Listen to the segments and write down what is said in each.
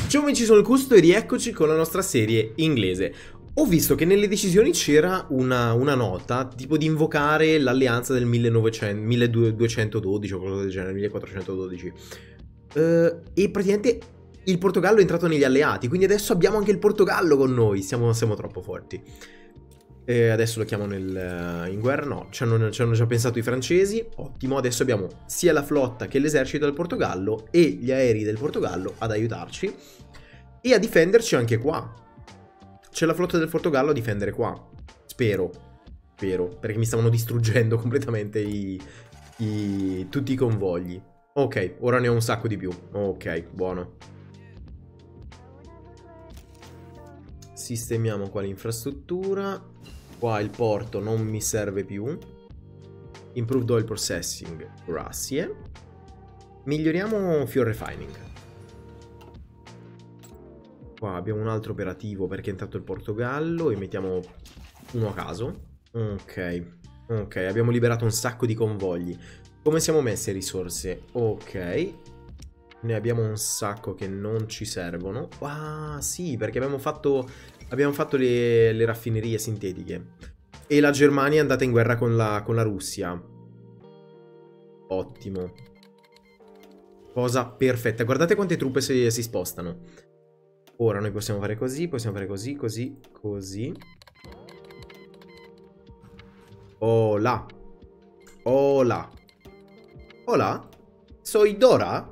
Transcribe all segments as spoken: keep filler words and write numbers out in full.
Ciao amici, sono il Custo e rieccoci con la nostra serie inglese. Ho visto che nelle decisioni c'era una, una nota tipo di invocare l'alleanza del millenovecento, milleduecentododici o qualcosa del genere, millequattrocentododici. Eh, e praticamente il Portogallo è entrato negli alleati, quindi adesso abbiamo anche il Portogallo con noi. Siamo, siamo troppo forti. E adesso lo chiamo nel, in guerra. No, ci hanno, ci hanno già pensato i francesi. Ottimo, adesso abbiamo sia la flotta che l'esercito del Portogallo e gli aerei del Portogallo ad aiutarci e a difenderci anche qua. C'è la flotta del Portogallo a difendere qua. Spero. Spero, perché mi stavano distruggendo completamente i, i, tutti i convogli. Ok, ora ne ho un sacco di più. Ok, buono. Sistemiamo qua l'infrastruttura. Qua il porto non mi serve più. Improved oil processing, grazie. Miglioriamo fuel refining. Qua abbiamo un altro operativo perché è entrato il Portogallo e mettiamo uno a caso. Ok, ok, abbiamo liberato un sacco di convogli. Come siamo messi a risorse? Ok, ne abbiamo un sacco che non ci servono. Ah sì, perché abbiamo fatto... Abbiamo fatto le, le raffinerie sintetiche. E la Germania è andata in guerra con la, con la Russia. Ottimo. Cosa perfetta. Guardate quante truppe si, si spostano. Ora noi possiamo fare così, possiamo fare così, così, così. Hola. Hola. Hola. Soy Dora?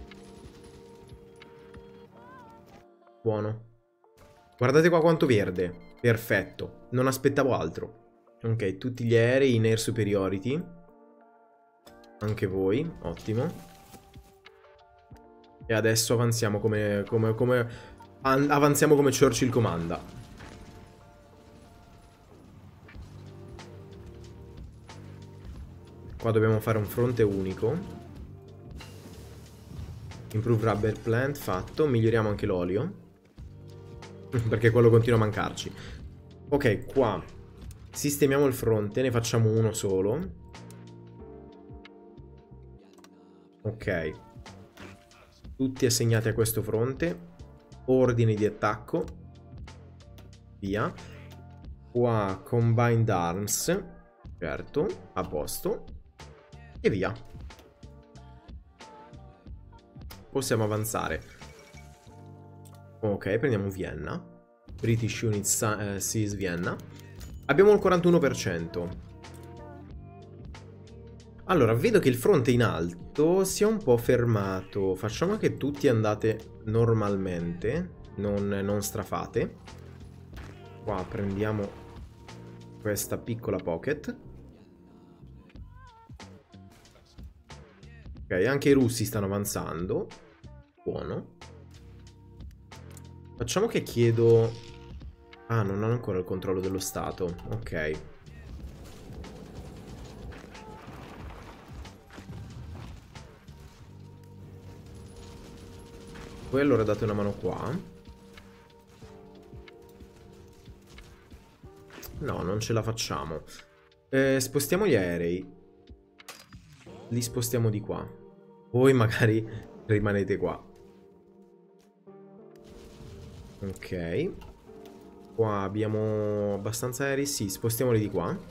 Buono. Guardate qua quanto verde. Perfetto. Non aspettavo altro. Ok, tutti gli aerei in air superiority. Anche voi. Ottimo. E adesso avanziamo come... come, come avanziamo come Churchill comanda. Qua dobbiamo fare un fronte unico. Improve rubber plant, fatto. Miglioriamo anche l'olio. Perché quello continua a mancarci. Ok, qua sistemiamo il fronte, ne facciamo uno solo. Ok. Tutti assegnati a questo fronte. Ordini di attacco. Via. Qua combined arms. Certo, a posto. E via. Possiamo avanzare. Ok, prendiamo Vienna. British Units uh, Seize Vienna. Abbiamo il quarantuno per cento. Allora, vedo che il fronte in alto si è un po' fermato. Facciamo che tutti andate normalmente, non, non strafate. Qua prendiamo questa piccola pocket. Ok, anche i russi stanno avanzando. Buono. Facciamo che chiedo... Ah, non hanno ancora il controllo dello Stato. Ok. Voi allora date una mano qua. No, non ce la facciamo. Eh, spostiamo gli aerei. Li spostiamo di qua. Voi magari rimanete qua. Ok. Qua abbiamo abbastanza aerei. Sì, spostiamoli di qua.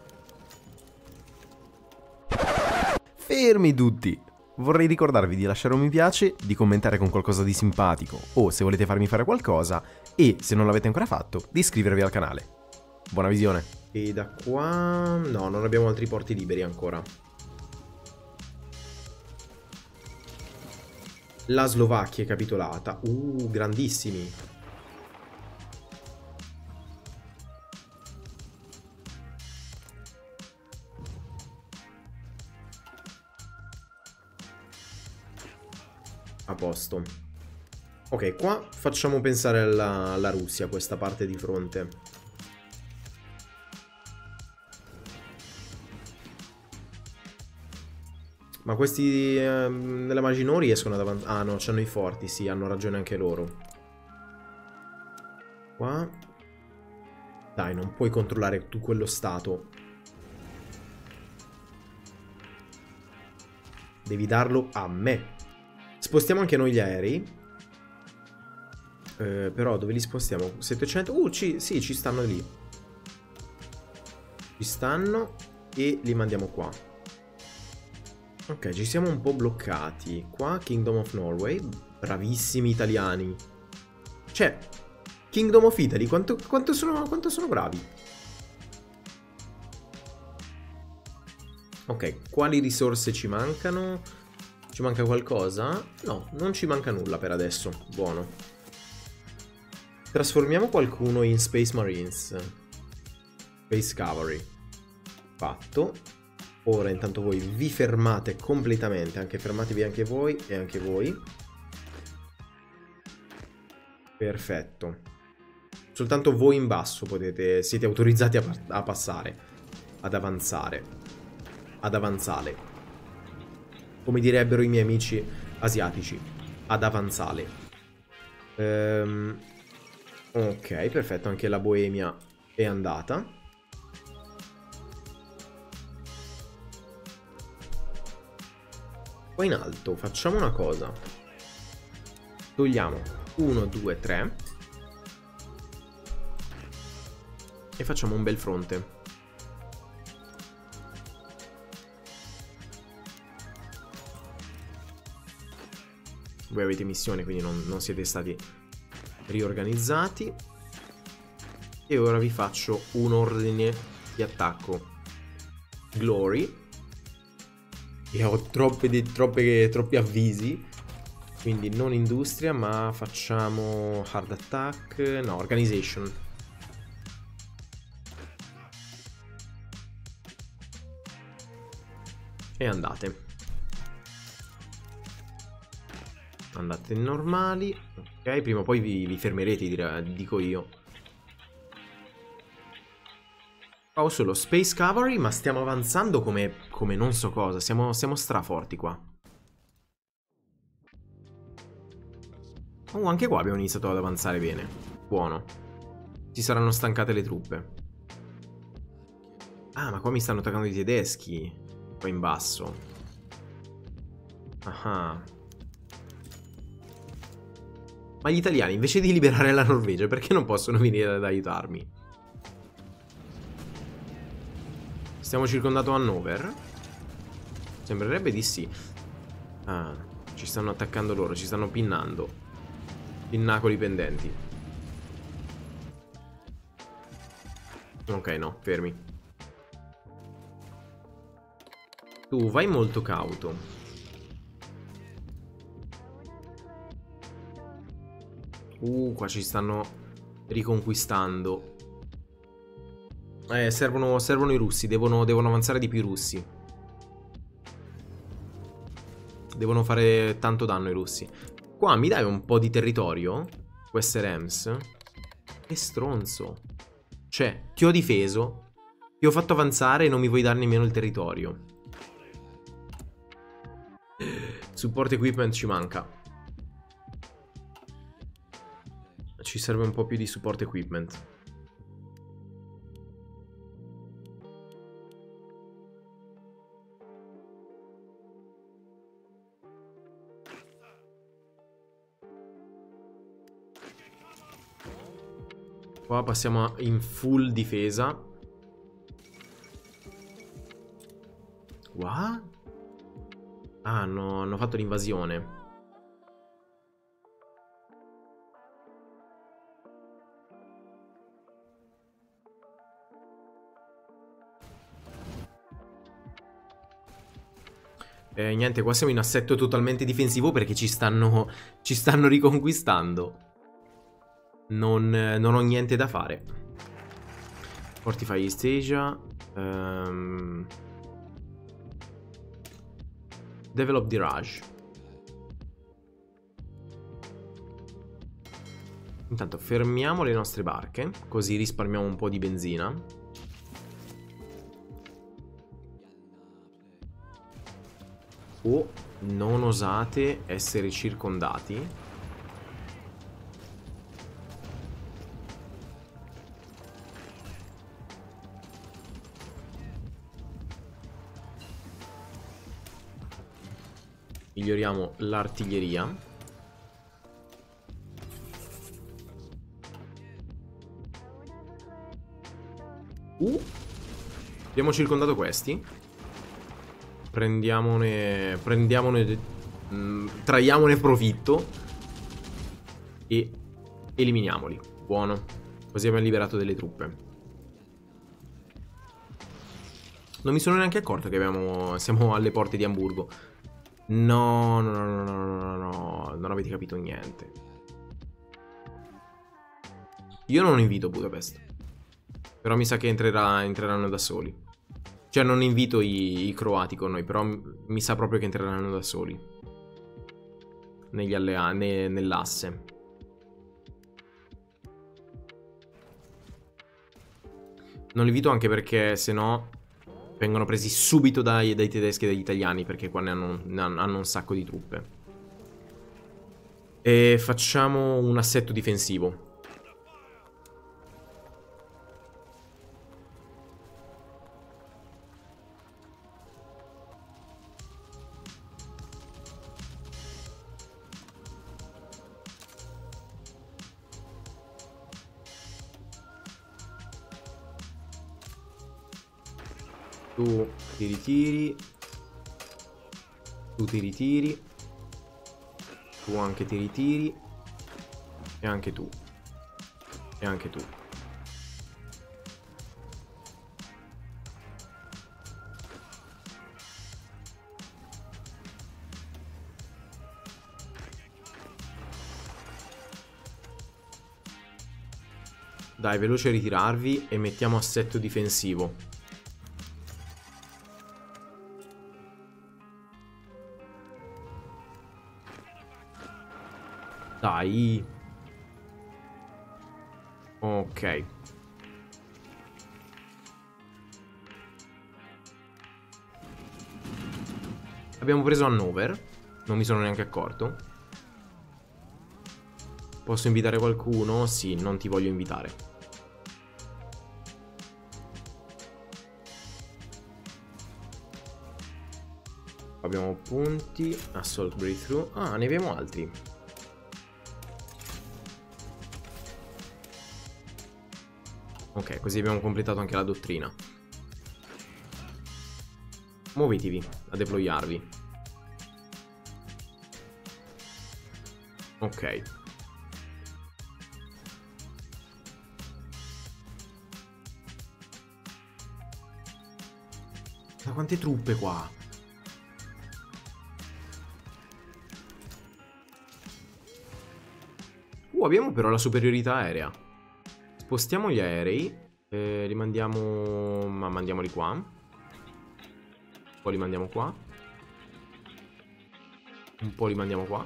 Fermi tutti! Vorrei ricordarvi di lasciare un mi piace, di commentare con qualcosa di simpatico o se volete farmi fare qualcosa e, se non l'avete ancora fatto, di iscrivervi al canale. Buona visione! E da qua... No, non abbiamo altri porti liberi ancora. La Slovacchia è capitolata. Uh, grandissimi. A posto. Ok, qua facciamo pensare alla, alla Russia, questa parte di fronte. Ma questi eh, nella Maginot riescono ad avanzare. Ah no, c'hanno i forti, sì, hanno ragione anche loro. Qua. Dai, non puoi controllare tu quello stato. Devi darlo a me. Spostiamo anche noi gli aerei. Eh, però dove li spostiamo? settecento? Uh, ci, sì, ci stanno lì. Ci stanno e li mandiamo qua. Ok, ci siamo un po' bloccati. Qua Kingdom of Norway. Bravissimi italiani. Cioè, Kingdom of Italy, quanto, quanto, sono, quanto sono bravi? Ok, quali risorse ci mancano? Ci manca qualcosa? No, non ci manca nulla per adesso. Buono. Trasformiamo qualcuno in Space Marines. Space Cavalry. Fatto. Ora intanto voi vi fermate completamente. Anche fermatevi anche voi e anche voi. Perfetto. Soltanto voi in basso potete... Siete autorizzati a, a passare. Ad avanzare. Ad avanzare. Come direbbero i miei amici asiatici. Ad avanzare. Ehm, ok, perfetto. Anche la Boemia è andata. Qua in alto facciamo una cosa. Togliamo uno, due, tre. E facciamo un bel fronte. Voi avete missione, quindi non, non siete stati riorganizzati. E ora vi faccio un ordine di attacco. Glory. E ho troppe, troppe, troppi avvisi. Quindi non industria, ma facciamo hard attack. No, organization. E andate. Andate normali. Ok, prima o poi vi, vi fermerete, dirà, dico io. Ho solo Space Cavalry, ma stiamo avanzando come, come non so cosa. Siamo, siamo straforti qua. Oh, anche qua abbiamo iniziato ad avanzare bene. Buono. Si saranno stancate le truppe. Ah, ma qua mi stanno attaccando i tedeschi. Qua in basso. Ah. Ma gli italiani, invece di liberare la Norvegia, perché non possono venire ad aiutarmi? Stiamo circondato a Hannover? Sembrerebbe di sì. Ah, ci stanno attaccando loro, ci stanno pinnando. Pinnacoli pendenti. Ok, no, fermi. Tu vai molto cauto. Uh, qua ci stanno riconquistando. Eh, servono, servono i russi. Devono, devono avanzare di più i russi. Devono fare tanto danno i russi. Qua mi dai un po' di territorio? Westerems. Che stronzo. Cioè, ti ho difeso, ti ho fatto avanzare e non mi vuoi dare nemmeno il territorio. Support equipment ci manca. Ci serve un po' più di support equipment. Qua passiamo in full difesa. What? Ah, hanno, hanno fatto l'invasione. Eh, niente, qua siamo in assetto totalmente difensivo perché ci stanno, ci stanno riconquistando. Non, non ho niente da fare. Fortify East Asia. um, Develop Dirage. Intanto fermiamo le nostre barche, così risparmiamo un po' di benzina. Oh, non osate essere circondati. Miglioriamo l'artiglieria. Uh, abbiamo circondato questi. Prendiamone... Prendiamone... Mh, traiamone profitto. E eliminiamoli. Buono. Così abbiamo liberato delle truppe. Non mi sono neanche accorto che abbiamo... siamo alle porte di Amburgo. No, no, no, no, no, no, no. Non avete capito niente. Io non invito Budapest. Però mi sa che entrerà, entreranno da soli. Cioè non invito i, i croati con noi, però mi sa proprio che entreranno da soli. Negli alleati, ne, nell'asse. Non li invito anche perché se no vengono presi subito dai, dai tedeschi e dagli italiani, perché qua ne hanno, ne hanno un sacco di truppe. E facciamo un assetto difensivo. Tu ti ritiri. Tu ti ritiri. Tu anche ti ritiri. E anche tu. E anche tu. Dai, veloce a ritirarvi e mettiamo assetto difensivo. Dai. Ok. Abbiamo preso Hannover. Non mi sono neanche accorto. Posso invitare qualcuno? Sì, non ti voglio invitare. Abbiamo punti. Assault breakthrough. Ah, ne abbiamo altri. Ok, così abbiamo completato anche la dottrina. Muovetevi a deployarvi. Ok. Ma quante truppe qua? Uh, abbiamo però la superiorità aerea. Spostiamo gli aerei. Eh, li mandiamo... Ma mandiamoli qua. Un po' li mandiamo qua. Un po' li mandiamo qua.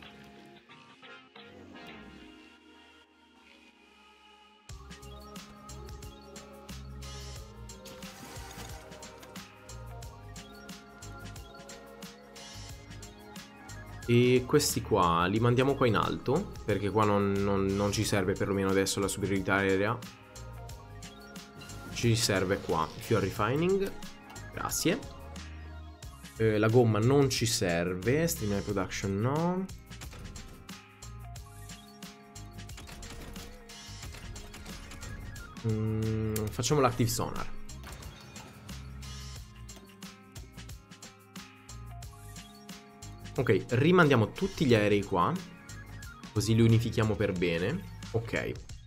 E questi qua li mandiamo qua in alto, perché qua non, non, non ci serve perlomeno adesso la superiorità aerea. Ci serve qua Fuel Refining. Grazie. eh, La gomma non ci serve. Streamline Production no. mm, Facciamo l'Active Sonar. Ok, rimandiamo tutti gli aerei qua. Così li unifichiamo per bene. Ok.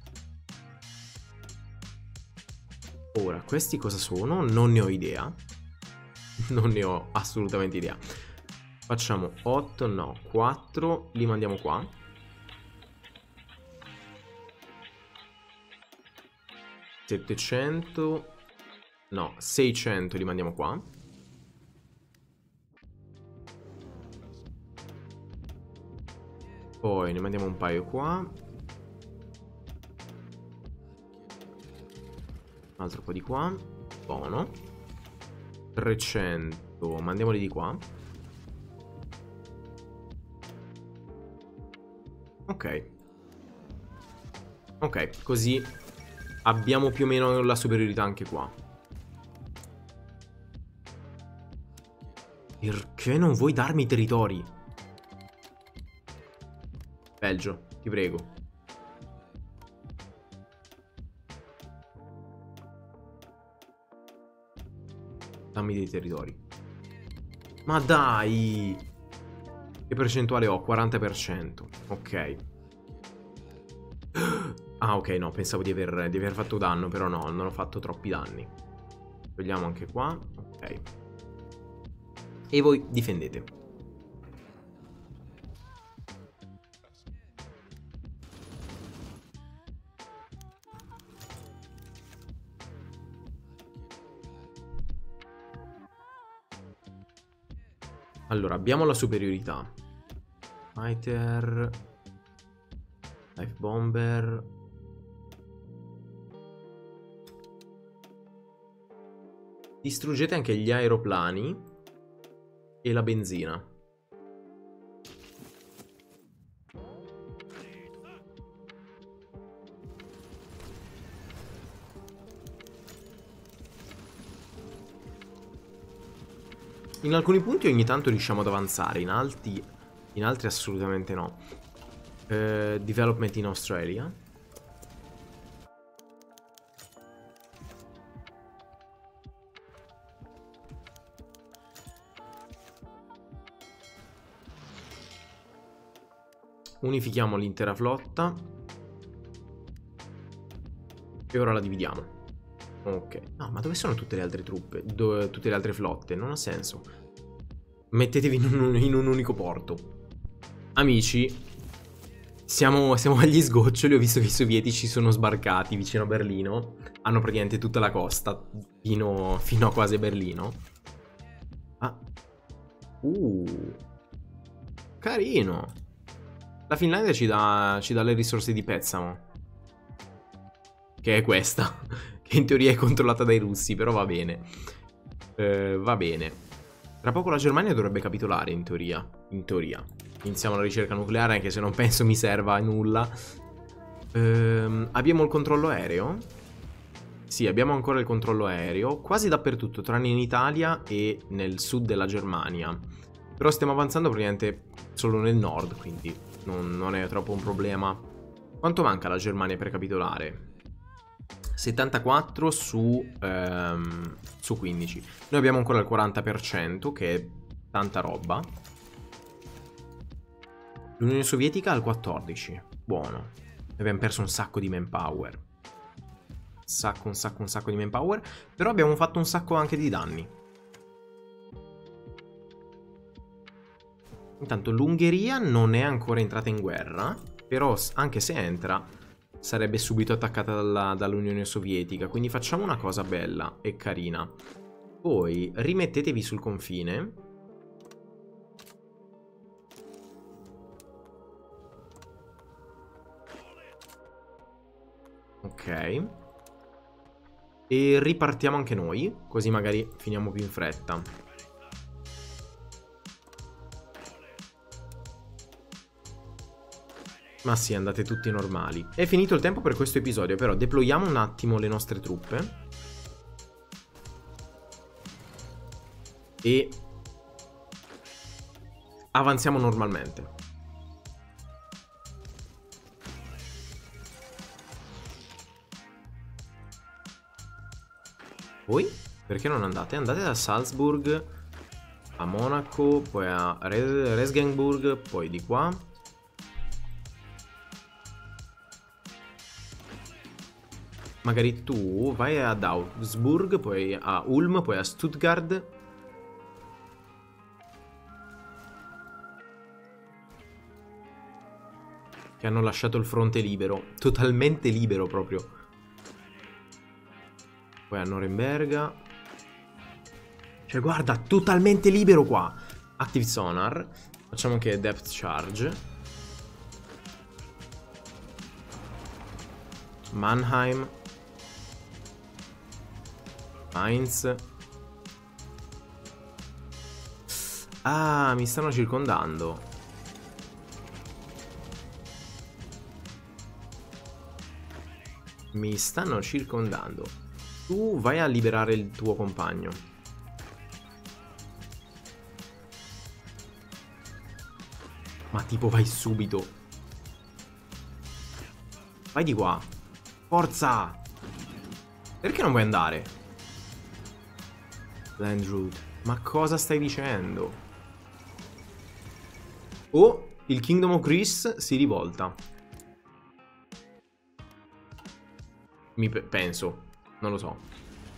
Ora, questi cosa sono? Non ne ho idea. Non ne ho assolutamente idea. Facciamo otto, no, quattro. Li mandiamo qua. settecento. No, seicento li mandiamo qua. Poi ne mandiamo un paio qua. Un altro po' di qua. Buono. trecento. Mandiamoli di qua. Ok. Ok, così abbiamo più o meno la superiorità anche qua. Perché non vuoi darmi i territori? Belgio, ti prego. Dammi dei territori. Ma dai! Che percentuale ho? quaranta per cento. Ok. Ah, ok, no, pensavo di aver, di aver fatto danno, però no, non ho fatto troppi danni. Togliamo anche qua. Ok. E voi difendete. Allora, abbiamo la superiorità. Fighter. Life Bomber. Distruggete anche gli aeroplani e la benzina. In alcuni punti ogni tanto riusciamo ad avanzare, in altri, in altri assolutamente no. Uh, development in Australia. Unifichiamo l'intera flotta. E ora la dividiamo. Ok. No, ma dove sono tutte le altre truppe? Dove, tutte le altre flotte? Non ha senso. Mettetevi in un, in un unico porto. Amici, siamo, siamo agli sgoccioli. Ho visto che i sovietici sono sbarcati vicino a Berlino. Hanno praticamente tutta la costa fino, fino a quasi Berlino. Ah. Uh. Carino. La Finlandia ci dà, ci dà le risorse di Petsamo. Che è questa. Che in teoria è controllata dai russi, però va bene. Eh, va bene. Tra poco la Germania dovrebbe capitolare, in teoria. In teoria. Iniziamo la ricerca nucleare, anche se non penso mi serva a nulla. Eh, abbiamo il controllo aereo? Sì, abbiamo ancora il controllo aereo. Quasi dappertutto, tranne in Italia e nel sud della Germania. Però stiamo avanzando praticamente solo nel nord, quindi non, non è troppo un problema. Quanto manca la Germania per capitolare? settantaquattro su, ehm, su quindici. Noi abbiamo ancora il quaranta per cento, che è tanta roba. L'Unione Sovietica ha il quattordici. Buono. Abbiamo perso un sacco di manpower. Un sacco, un sacco, un sacco di manpower. Però abbiamo fatto un sacco anche di danni. Intanto l'Ungheria non è ancora entrata in guerra. Però anche se entra sarebbe subito attaccata dalla, dall'Unione Sovietica. Quindi facciamo una cosa bella e carina. Poi rimettetevi sul confine. Ok. E ripartiamo anche noi, così magari finiamo più in fretta. Ma sì, andate tutti normali. È finito il tempo per questo episodio, però deployiamo un attimo le nostre truppe. E avanziamo normalmente. Voi? Perché non andate? Andate da Salzburg a Monaco, poi a Regensburg, poi di qua. Magari tu vai ad Augsburg, poi a Ulm, poi a Stuttgart. Che hanno lasciato il fronte libero. Totalmente libero proprio. Poi a Norimberga. Cioè guarda, totalmente libero qua. Active Sonar. Facciamo anche Depth Charge. Mannheim. Mainz. Ah, mi stanno circondando. Mi stanno circondando. Tu vai a liberare il tuo compagno. Ma tipo vai subito. Vai di qua. Forza! Perché non vuoi andare? Landroot. Ma cosa stai dicendo? Oh, il Kingdom of Greece si rivolta. Mi pe- penso. Non lo so.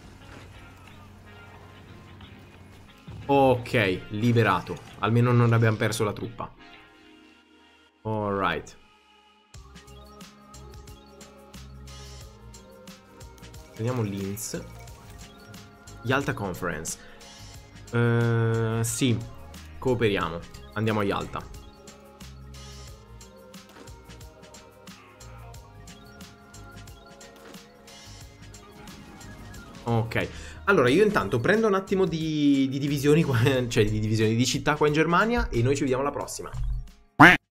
Ok, liberato. Almeno non abbiamo perso la truppa. Alright. Prendiamo Linz. Yalta Conference. Uh, sì, cooperiamo. Andiamo a Yalta. Ok. Allora, io intanto prendo un attimo di, di divisioni qua, cioè di divisioni di città qua in Germania e noi ci vediamo alla prossima.